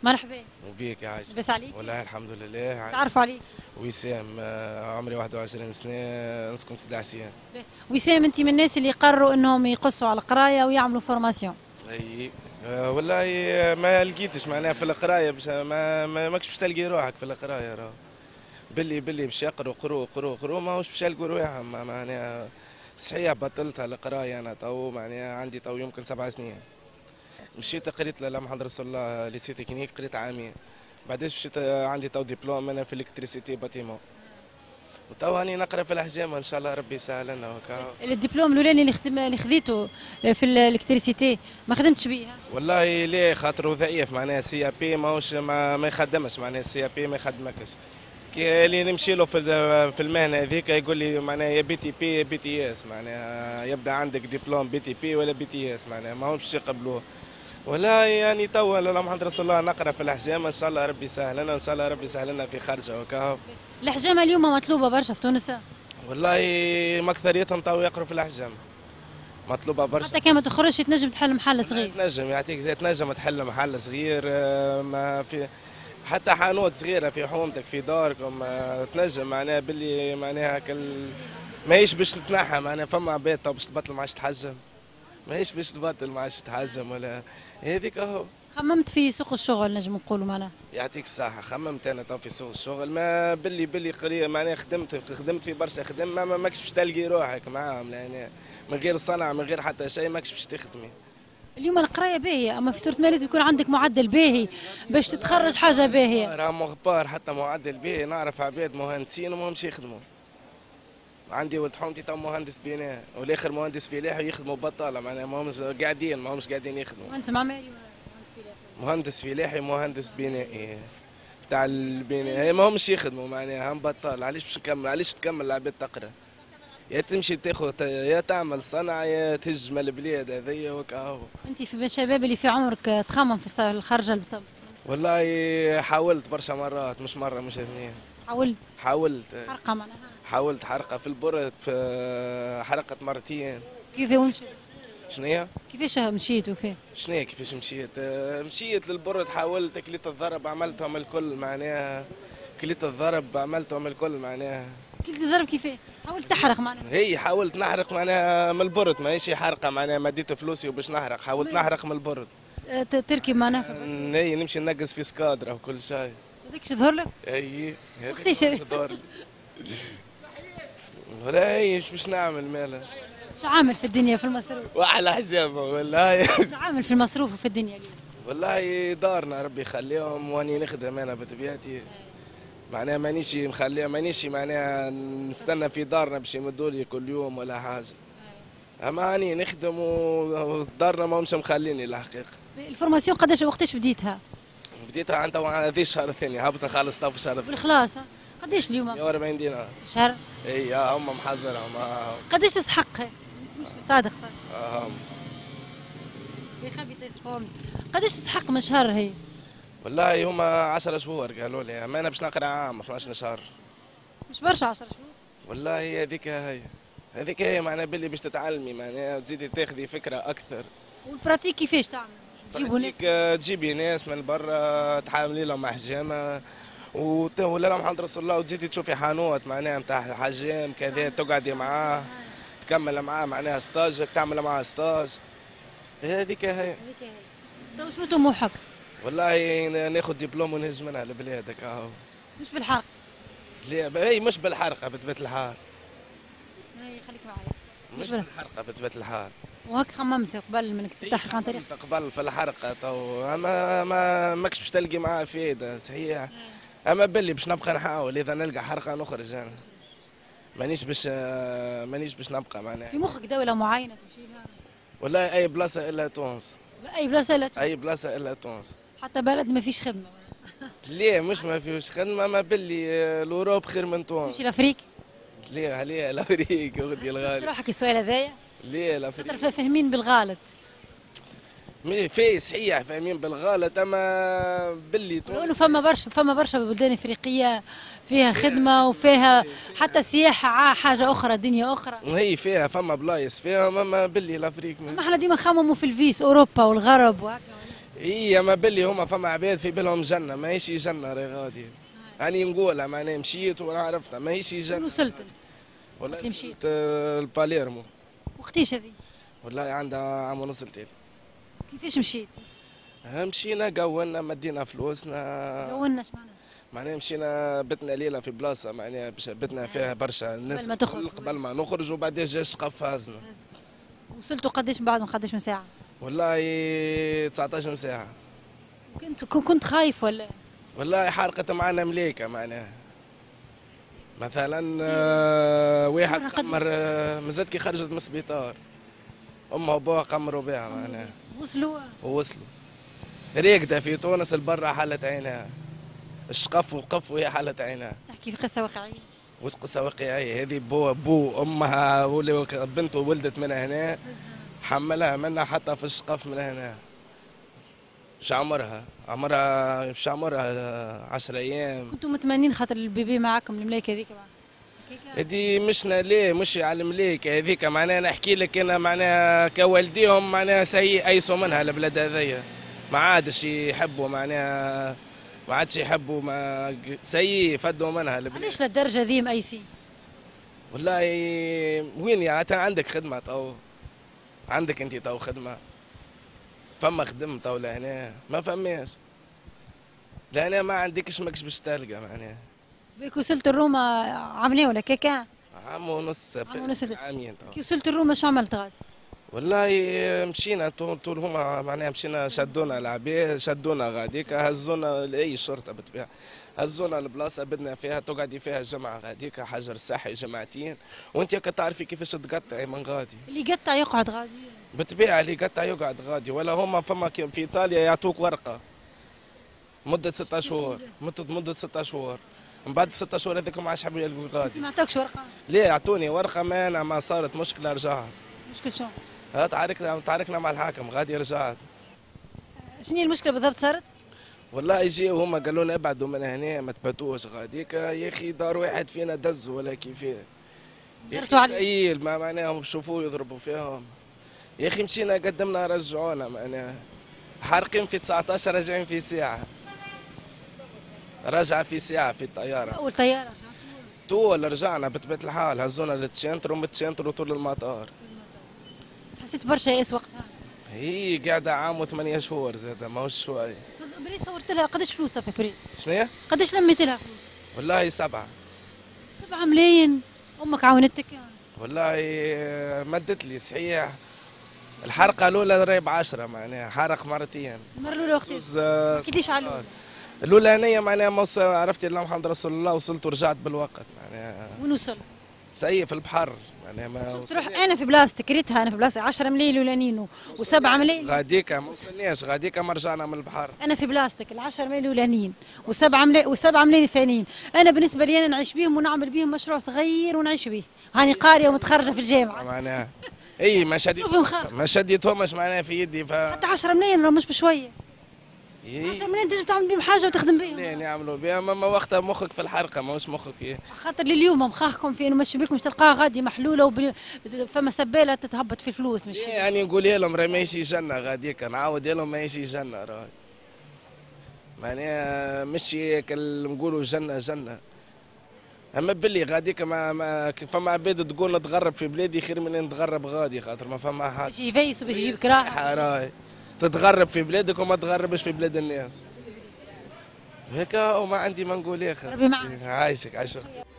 مرحبا. وبيك يا عايش. بس عليك. والله الحمد لله عايش. تعرفوا عليك. وسام، عمري 21 سنة، نسكن سيدي عسيان. وسام، انت من الناس اللي قرروا انهم يقصوا على القرايه ويعملوا فورماسيون. اي والله ما لقيتش معناها في القراية باش ماكش باش تلقي روحك في القراية راه. بلي باش يقروا قروا ماهوش باش يلقوا روحهم معناها. صحيح بطلت القراية انا تو معناها عندي تو يمكن 7 سنين. مشيت قريت لا محمد رسول الله ليسي تكنيك، قريت عامين. بعدين مشيت عندي تو دبلوم انا في الكتريسيتي باتيمون. وتوا هاني نقرا في الحجامه ان شاء الله ربي يسهل لنا وكا. الدبلوم الاولاني اللي خذيته في الالكتريسيتي ما خدمتش بيها؟ والله ليه خاطر ضعيف معناها سي بي ماهوش ما يخدمش معناها سي بي ما يخدمكش. كي اللي نمشي له في المهنه هذيك يقول لي معناها يا بي تي بي يا بي تي اس، معناها يبدا عندك دبلوم بي تي بي ولا بي تي اس معناها ماهوش باش يقبلوه. والله يعني توا لا محمد رسول الله نقرا في الحجامه ان شاء الله ربي يسهل لنا، ان شاء الله ربي يسهل لنا في خرجه وكا. الحجامه اليوم مطلوبه برشا في تونس. والله ما اكثريتهم تو يقروا في الحجامه، مطلوبه برشا. حتى كان ما تخرجش تنجم تحل محل صغير. تنجم يعطيك تنجم تحل محل صغير، ما في حتى حانوت صغيره في حومتك في داركم، تنجم معناها باللي معناها ماهيش باش تتنحى معناها. فما عباد تو باش تبطل ما عادش تحجم، ماهيش باش تبطل ما عادش تحجم ولا هذيك اهو. خممت في سوق الشغل نجم نقولوا معناها. يعطيك الصحة، خممت أنا تو في سوق الشغل، ما باللي قرية معناها خدمت في برشا خدم، ما ماكش باش تلقي روحك معاهم، لأن من غير صنعة من غير حتى شيء ماكش باش تخدمي. اليوم القرايه باهيه، اما في صورة ما لازم يكون عندك معدل باهي باش تتخرج حاجه باهيه. راه مغبار حتى معدل باهي، نعرف عباد مهندسين وماهمش يخدموا. عندي ولد حومتي تو مهندس بناء والاخر مهندس فلاحي ويخدموا بطاله معناها ماهمش قاعدين يخدموا. مهندس معماري مهندس فلاحي مهندس بنائي تاع البناء ماهمش يخدموا معناها هم بطال. علاش باش نكمل؟ علاش تكمل العباد تقرا؟ يا تمشي تاخذ يا تعمل صنعه يا تهجم البلاد هذيا وكاهو. انت في الشباب اللي في عمرك تخمم في الخرجه بالطبع؟ والله حاولت برشا مرات، مش مره مش اثنين. حاولت حرقه معناها. حاولت حرقه في البرد، حرقت مرتين. كيف ومشي؟ شنيا؟ كيفاش مشيت وكيف؟ شنيا كيفاش مشيت؟ مشيت للبرد، حاولت كليت الضرب عملتهم الكل معناها. كليت الضرب عملتهم الكل معناها. كليت الضرب كيفاه؟ حاولت تحرق معناها؟ هي حاولت نحرق معناها من البرد، ماهيش حرقه معناها ما ديت فلوسي وباش نحرق، حاولت نحرق من البرد. تركب معناها في هي نمشي ننقص في سكادرة وكل شيء. هذاك تظهر لك؟ اي وقتاش تظهر لي. ولا هي باش نعمل مالا. شو عامل في الدنيا في المصروف؟ واحلى حجامه والله. شو عامل في المصروف وفي الدنيا اليوم؟ والله دارنا ربي يخليهم واني نخدم انا بطبيعتي. معناها مانيش مخليها، مانيش معناها نستنى في دارنا باش يمدوا لي كل يوم ولا حاجه. اما اني نخدم ودارنا ما همش مخليني الحقيقه. الفورماسيون وقتاش بديتها؟ بديتها عن تو هذه الشهر الثاني، هبط نخلص تو في الشهر الثاني. بالخلاص قداش اليوم؟ 140 دينار. شهر؟ اي هم محضرهم. قداش تسحقها؟ مش صادق صح؟ بيخبي تيسرقهم. قداش تسحق من شهر هي؟ والله هما 10 شهور قالوا لي، اما انا باش نقرا عام 12 شهر. مش برشا 10 شهور؟ والله هذيك هي معناها باللي باش تتعلمي معناها تزيدي تاخذي فكره اكثر. والبراتيك كيفاش تعمل؟ تجيبوا ناس؟ تجيبي ناس من برا تحاملي لهم حجامه ولا لهم محمد رسول الله، وتزيدي تشوفي حانوت معناها نتاع حجام كذا تقعدي معاه تكمل معاه معناها ستاجك تعمل معاه ستاج. هذيك هي. تو شنو طموحك؟ والله ناخذ دبلوم ونهز منها لبلاد هكا. مش بالحرق؟ لا هي مش بالحرقه بطبيعه الحال. خليك معايا. مش بالحرقه بطبيعه الحال. وهك خممت قبل منك تحرق عن طريق؟ قبل في الحرقه تو اما ماكش باش تلقي معاه فايده صحيح. اما باللي باش نبقى نحاول اذا نلقى حرقه نخرج انا. مانيش باش نبقى معناها. في مخك دوله معينه تمشي لها؟ والله اي بلاصه الا تونس. اي بلاصه الا تونس؟ اي بلاصه الا تونس. حتى بلد ما فيش خدمه؟ ليه مش ما فيش خدمه، ما باللي الاوروب خير من تونس. تمشي لافريك؟ ليه الافريق اختي الغالي. روحك السؤال هذايا؟ ليه الافريق؟ فاهمين بالغلط. في صحيح فاهمين بالغلط، اما باللي تونس فما برشا بلدان افريقيه فيها خدمه وفيها حتى سياحه حاجه اخرى دنيا اخرى. هي فما بلايص فيها، اما باللي الافريق ما احنا ديما نخمموا في الفيس اوروبا والغرب وهكا. هي ما باللي هما فما عباد في بالهم جنه ماهيش جنه راهي غادي. يعني نقولها معناها مشيت وانا عرفتها ماهيش وين جنه. وصلت؟ والله وقت مشيت؟ الباليرمو. وقتاش هذه؟ والله عندها عام ونص لتالي. كيفاش مشيت؟ مشينا قولنا مدينا فلوسنا. قولنا اش معناها؟ معناها مشينا بتنا ليله في بلاصه معناها بتنا فيها برشا الناس قبل ما تخرج. قبل ما نخرج وبعدين جا الشقف هازنا. وصلتوا قداش من بعد من قداش من ساعة؟ والله 19 ساعه. كنت خايف ولا؟ والله حرقت معنا مليكه معناها. مثلا واحد قمر مازالت كي خرجت من السبيطار امها وابوها قمروا بها معناها. ووصلوا راكده في تونس البرة حلت عينها. الشقف وقف وهي حلت عينها. تحكي في قصة واقعية. قصة واقعية هذه بو امها بنته ولدت من هنا حملها منها حتى في الشقف من هنا. مش عمرها مش عمرها 10 ايام. كنتوا متمنين خاطر البيبي معاكم الملايكة هذيك هذه مشنا ليه مش على الملايكة هذيك معناها نحكي لك انا معناها كوالديهم معناها سيء ايسوا منها البلاد هذيا ما عادش يحبوا معناها ما عادش يحبوا ما سيء فدوا منها البلاد. علاش للدرجة ذي مأيسين؟ والله وين يا عندك خدمة تو عندك انت تو خدمة فما خدمة تو لهنا ما فماش لهنا ما عندكش ماكش باش تلقى معناها. بيك وصلت الروما عاملين ولا كيكا؟ عام ونص عامين كي وصلت الروما شو عملت غاد؟ والله مشينا طول هما معناها مشينا شدونا العباد شدونا غاديك هزونا لاي شرطه بالطبيعه هزونا البلاصه بدنا فيها تقعدي فيها جمعه غاديك حجر صحي جمعتين وانت كتعرفي كيفاش تقطعي من غادي. اللي قطع يقعد غادي بالطبيعه اللي قطع يقعد غادي ولا هما فما في ايطاليا يعطوك ورقه مده 6 شهور مده 6 شهور من بعد 6 شهور هذيك ما عادش حابين يلقوا غادي. ما عطاكش ورقه؟ ليه اعطوني ورقه ما صارت مشكله رجعت. مشكل شو؟ تعاركنا مع الحاكم غادي رجعت. شنو هي المشكله بالضبط صارت؟ والله يجيو هما قالوا لنا ابعدوا من هنا ما تباتوش غاديك يا اخي دار واحد فينا دزوا ولا كيفاه. درتوا عليه ما معناهم شوفوا يضربوا فيهم. يا اخي مشينا قدمنا رجعونا معناها حارقين في 19 راجعين في ساعه. رجع في ساعه في الطياره. اول طياره طول رجعنا بطبيعه الحال هزونا للتشنتر ومن التشنتر طول المطار. حسيت برشا ياس وقتها؟ هي قاعده عام و8 شهور زاد ماهوش شوي. بري صورت لها قداش فلوسها في بري؟ شنو؟ قداش لميت لها فلوس؟ والله 7 ملايين. امك عاونتك؟ والله مدت لي صحيح. الحرقه الاولى راهي ب10 معناها حرق مرتين. المره الاولى وقتاش؟ ما حكيتيش على الاولى. الاولانيه معناها عرفتي الله محمد رسول الله وصلت ورجعت بالوقت معناها. وين وصلت؟ سيء في البحر معناها ما شفت روح انا في بلاصتك ريتها انا في بلاصتي 10 ملايين الاولانيين و7 ملايين غاديك ما وصلناش غاديك ما رجعنا من البحر. انا في بلاصتك ال10 ملايين الاولانيين و7 ملايين الثانيين انا بالنسبه لي انا نعيش بهم ونعمل بهم مشروع صغير ونعيش به هاني قاريه ومتخرجه في الجامعه معناها. اي ما شديتهمش معناها في يدي حتى 10 ملايين راه مش بشويه. 10 ملايين تنجم تعمل بهم حاجه وتخدم بهم. ليه نعملوا بها ما وقتها مخك في الحرقه ماهوش مخك فيه. خاطر اليوم مخاخكم في انه ماشي بكم تلقاها غادي محلوله فما سباله تتهبط في الفلوس مش يعني نقولها لهم راه ماشي جنه غاديك نعاود لهم ماشي جنه راه معناها ماشي نقولوا جنه اما باللي غاديك ما فما عباد تقول نتغرب في بلادي خير من نتغرب غادي خاطر ما فما حد باش يفيس وباش يجيب كراهه راهي تتغرب في بلادك وما تغربش في بلاد الناس هيك وما عندي ما نقول اخر. ربي معاك. عايشك